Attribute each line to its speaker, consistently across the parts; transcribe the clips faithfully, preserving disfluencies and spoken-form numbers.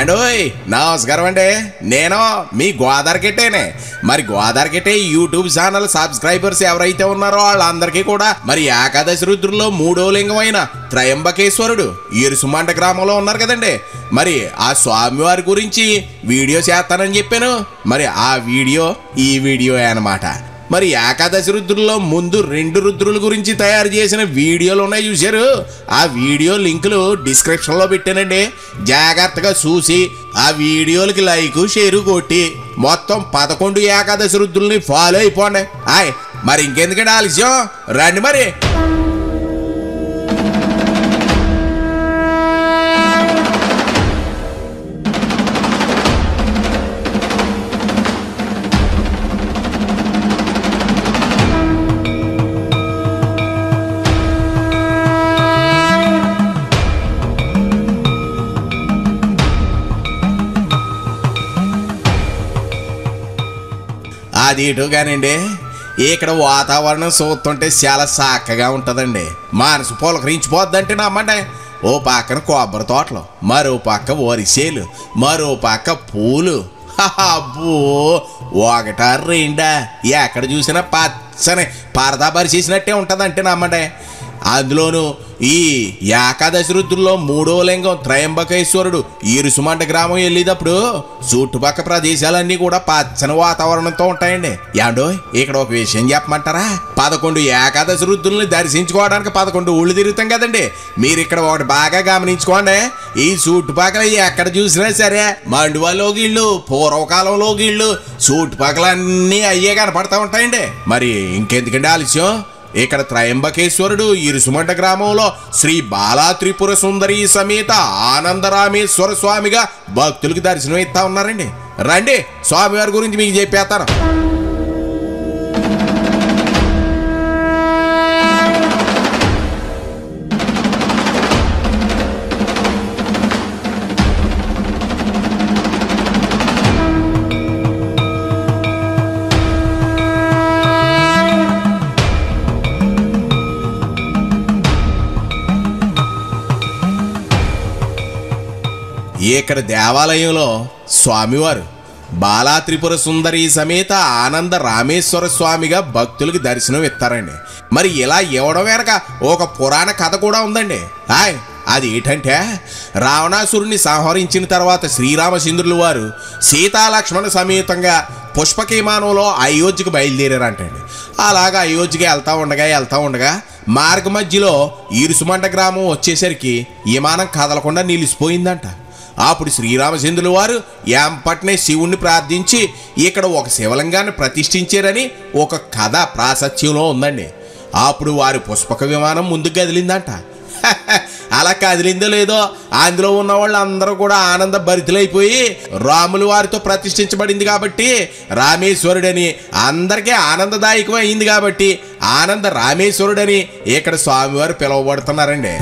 Speaker 1: ఏండోయ్ నమస్కారం అండి. నేను మీ గోదావరికెట్టేనే. మరి గోదావరికెట్టే యూట్యూబ్ ఛానల్ సబ్స్క్రైబర్స్ ఎవరైతే ఉన్నారో వాళ్ళందరికీ కూడా మరి ఏకాదశి రుద్రుల్లో మూడో లింగమైన త్రయంబకేశ్వరుడు ఇరుసుమండ గ్రామంలో ఉన్నారు కదండి. మరి ఆ స్వామివారి గురించి వీడియో చేస్తానని చెప్పాను. మరి ఆ వీడియో ఈ వీడియో అన్నమాట. మరి ఏకాదశి రుద్రుల్లో ముందు రెండు రుద్రుల గురించి తయారు చేసిన వీడియోలు ఉన్నాయి చూశారు. ఆ వీడియో లింకులు డిస్క్రిప్షన్లో పెట్టానండి. జాగ్రత్తగా చూసి ఆ వీడియోలకి లైక్ షేరు కొట్టి మొత్తం పదకొండు ఏకాదశి రుద్రుల్ని ఫాలో అయిపోండి. ఆయ్ మరి ఇంకెందుకంటే ఆలస్యం, రండి మరి. అది ఇటుగానండి, ఇక్కడ వాతావరణం చూస్తుంటే చాలా చక్కగా ఉంటుందండి. మనసు పులకరించిపోద్దంటే నమ్మండి. ఓ పక్కన కొబ్బరి తోటలు, మరో పక్క వరిసేలు, మరో పక్క పూలు. అబ్బో ఒకటా రెండా ఎక్కడ చూసినా పచ్చని పరదా పరిచేసినట్టే ఉంటుందంటే నమ్మండి. అందులోనూ ఈ ఏకాదశి రుద్రుల్లో మూడో లింగం త్రయంబకేశ్వరుడు ఇరుసుమంట గ్రామం వెళ్ళేటప్పుడు చుట్టుపక్కల ప్రదేశాలన్నీ కూడా పచ్చని వాతావరణంతో ఉంటాయండి. యాండో ఇక్కడ ఒక విషయం చెప్పమంటారా? పదకొండు ఏకాదశి రుద్రుల్ని దర్శించుకోవడానికి పదకొండు ఊళ్ళు తిరుగుతాం కదండి. మీరు ఇక్కడ ఒకటి బాగా గమనించుకోండి. ఈ చుట్టుపక్కల ఎక్కడ చూసినా సరే మండువాలో గిళ్ళు, పూర్వకాలంలో గిళ్ళు, చుట్టుపక్కల అన్నీ అయ్యే కనపడతా ఉంటాయండి. మరి ఇంకెందుకండి ఆలస్యం, ఇక్కడ త్రయంబకేశ్వరుడు ఇరుసుమంట గ్రామంలో శ్రీ బాలా త్రిపుర సుందరి సమేత ఆనందరామేశ్వర స్వామిగా భక్తులకు దర్శనం ఇస్తా ఉన్నారండి. రండి స్వామివారి గురించి మీకు చెప్పేస్తాను. ఇక్కడ దేవాలయంలో స్వామివారు బాలా త్రిపుర సుందరి సమేత ఆనంద రామేశ్వర స్వామిగా భక్తులకు దర్శనం ఇస్తారండి. మరి ఇలా ఇవ్వడం వెనక ఒక పురాణ కథ కూడా ఉందండి. హాయ్ అది ఏంటంటే, రావణాసురుణ్ణి సంహరించిన తర్వాత శ్రీరామచంద్రుల వారు సీతాలక్ష్మణ సమేతంగా పుష్పక విమానంలో అయోధ్యకు బయలుదేరారంటండి. అలాగా అయోధ్యకి వెళ్తా ఉండగా వెళ్తా ఉండగా మార్గ మధ్యలో ఇరుసుమంట గ్రామం వచ్చేసరికి విమానం కదలకుండా నిలిచిపోయిందంట. అప్పుడు శ్రీరామచంద్రుల వారు ఎంపట్నే శివుణ్ణి ప్రార్థించి ఇక్కడ ఒక శివలింగాన్ని ప్రతిష్ఠించారని ఒక కథ ప్రాశస్త్యంలో ఉందండి. అప్పుడు వారి పుష్పక విమానం ముందుకు కదిలిందంట. అలా కదిలిందో లేదో అందులో ఉన్న వాళ్ళు అందరూ కూడా ఆనంద భరితులైపోయి రాములు వారితో ప్రతిష్ఠించబడింది కాబట్టి రామేశ్వరుడని అందరికీ ఆనందదాయకం అయింది కాబట్టి ఆనంద రామేశ్వరుడని ఇక్కడ స్వామివారు పిలువబడుతున్నారండి.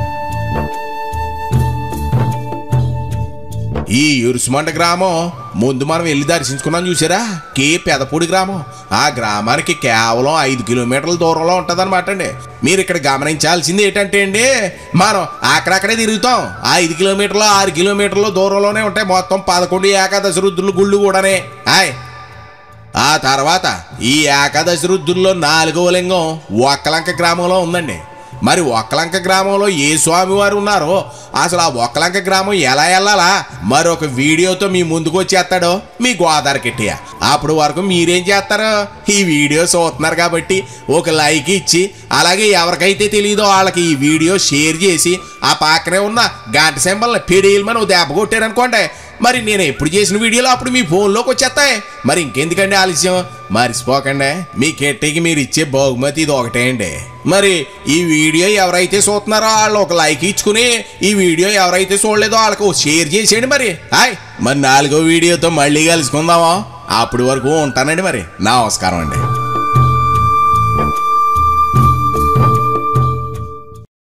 Speaker 1: ఈ ఇరుసుమంట గ్రామం ముందు మనం వెళ్ళి దర్శించుకున్నాం చూసారా, కే పెదపూడి గ్రామం. ఆ గ్రామానికి కేవలం ఐదు కిలోమీటర్ల దూరంలో ఉంటుంది అనమాట అండి. మీరు ఇక్కడ గమనించాల్సింది ఏంటంటే అండి, మనం అక్కడక్కడే తిరుగుతాం. ఐదు కిలోమీటర్లు ఆరు కిలోమీటర్ల దూరంలోనే ఉంటాయి మొత్తం పదకొండు ఏకాదశి రుద్రుల గుళ్ళు కూడానే. హాయ్ ఆ తర్వాత ఈ ఏకాదశి రుద్రుల్లో నాలుగవ లింగం ఒక్కలంక గ్రామంలో ఉందండి. మరి ఒక్కలంక గ్రామంలో ఏ స్వామివారు ఉన్నారో అసలు ఆ ఒక్కలంక గ్రామం ఎలా వెళ్ళాలా మరొక వీడియోతో మీ ముందుకు వచ్చేస్తాడో మీ గోదావరికెట్టయ్య. అప్పుడు వరకు మీరేం చేస్తారు, ఈ వీడియో చూస్తున్నారు కాబట్టి ఒక లైక్ ఇచ్చి అలాగే ఎవరికైతే తెలియదో వాళ్ళకి ఈ వీడియో షేర్ చేసి ఆ పక్కనే ఉన్న గంట సింబల్ని పిడియల్మని ఒక దెబ్బ కొట్టారనుకోండి, మరి నేను ఎప్పుడు చేసిన వీడియోలో అప్పుడు మీ ఫోన్లోకి వచ్చేస్తాయి. మరి ఇంకెందుకండి ఆలస్యం, మర్చిపోకండి మీ కెట్టకి మీరు ఇచ్చే బహుమతి ఇది ఒకటే అండి. మరి ఈ వీడియో ఎవరైతే చూస్తున్నారో వాళ్ళు ఒక లైక్ ఇచ్చుకుని ఈ వీడియో ఎవరైతే చూడలేదో వాళ్ళకు షేర్ చేసేయండి. మరి హాయ్ మరి నాలుగో వీడియోతో మళ్ళీ కలుసుకుందామా, అప్పటి వరకు ఉంటానండి. మరి నమస్కారం అండి.